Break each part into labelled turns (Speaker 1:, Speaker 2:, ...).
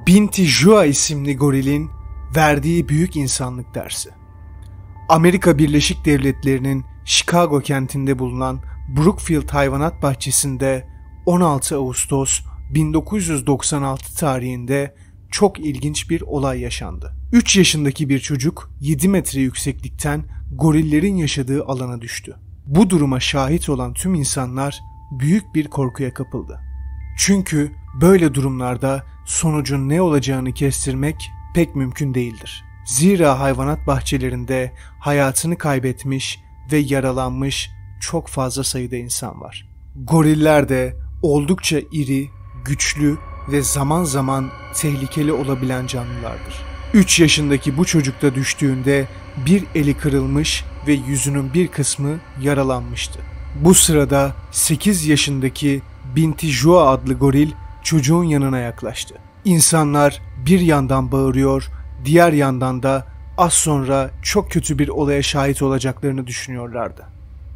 Speaker 1: Binti Jua isimli gorilin verdiği büyük insanlık dersi. Amerika Birleşik Devletleri'nin Chicago kentinde bulunan Brookfield Hayvanat Bahçesi'nde 16 Ağustos 1996 tarihinde çok ilginç bir olay yaşandı. 3 yaşındaki bir çocuk 7 metre yükseklikten gorillerin yaşadığı alana düştü. Bu duruma şahit olan tüm insanlar büyük bir korkuya kapıldı. Çünkü böyle durumlarda sonucun ne olacağını kestirmek pek mümkün değildir. Zira hayvanat bahçelerinde hayatını kaybetmiş ve yaralanmış çok fazla sayıda insan var. Goriller de oldukça iri, güçlü ve zaman zaman tehlikeli olabilen canlılardır. 3 yaşındaki bu çocuk da düştüğünde bir eli kırılmış ve yüzünün bir kısmı yaralanmıştı. Bu sırada 8 yaşındaki Binti Jua adlı goril çocuğun yanına yaklaştı. İnsanlar bir yandan bağırıyor, diğer yandan da az sonra çok kötü bir olaya şahit olacaklarını düşünüyorlardı.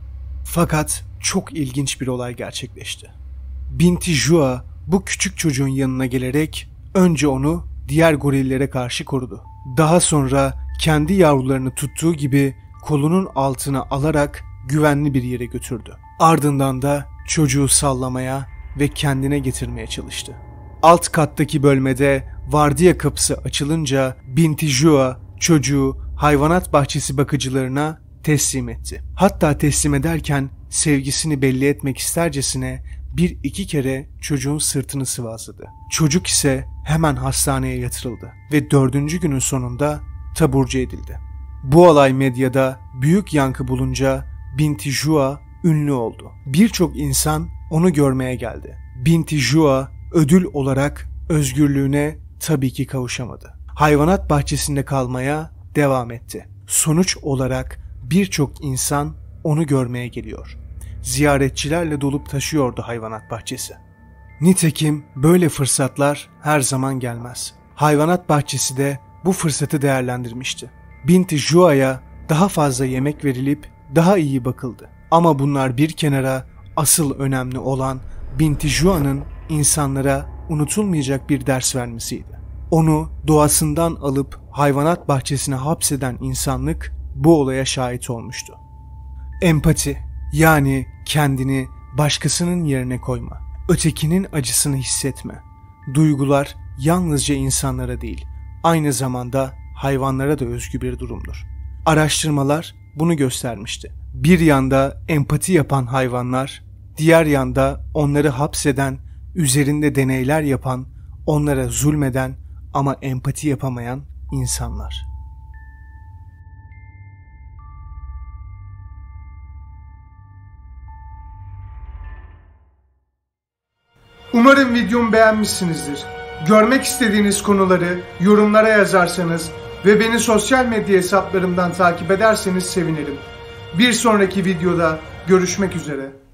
Speaker 1: Fakat çok ilginç bir olay gerçekleşti. Binti Jua bu küçük çocuğun yanına gelerek önce onu diğer gorillere karşı korudu. Daha sonra kendi yavrularını tuttuğu gibi kolunun altına alarak güvenli bir yere götürdü. Ardından da çocuğu sallamaya ve kendine getirmeye çalıştı. Alt kattaki bölmede vardiya kapısı açılınca Binti Jua çocuğu hayvanat bahçesi bakıcılarına teslim etti. Hatta teslim ederken sevgisini belli etmek istercesine bir iki kere çocuğun sırtını sıvazladı. Çocuk ise hemen hastaneye yatırıldı ve 4. günün sonunda taburcu edildi. Bu olay medyada büyük yankı bulunca Binti Jua ünlü oldu. Birçok insan onu görmeye geldi. Binti Jua ödül olarak özgürlüğüne tabii ki kavuşamadı. Hayvanat bahçesinde kalmaya devam etti. Sonuç olarak birçok insan onu görmeye geliyor. Ziyaretçilerle dolup taşıyordu hayvanat bahçesi. Nitekim böyle fırsatlar her zaman gelmez. Hayvanat bahçesi de bu fırsatı değerlendirmişti. Binti Jua'ya daha fazla yemek verilip daha iyi bakıldı. Ama bunlar bir kenara, asıl önemli olan Binti Jua'nın insanlara unutulmayacak bir ders vermesiydi. Onu doğasından alıp hayvanat bahçesine hapseden insanlık bu olaya şahit olmuştu. Empati, yani kendini başkasının yerine koyma, ötekinin acısını hissetme. Duygular yalnızca insanlara değil, aynı zamanda hayvanlara da özgü bir durumdur. Araştırmalar bunu göstermişti. Bir yanda empati yapan hayvanlar, diğer yanda onları hapseden, üzerinde deneyler yapan, onlara zulmeden ama empati yapamayan insanlar.
Speaker 2: Umarım videomu beğenmişsinizdir. Görmek istediğiniz konuları yorumlara yazarsanız ve beni sosyal medya hesaplarımdan takip ederseniz sevinirim. Bir sonraki videoda görüşmek üzere.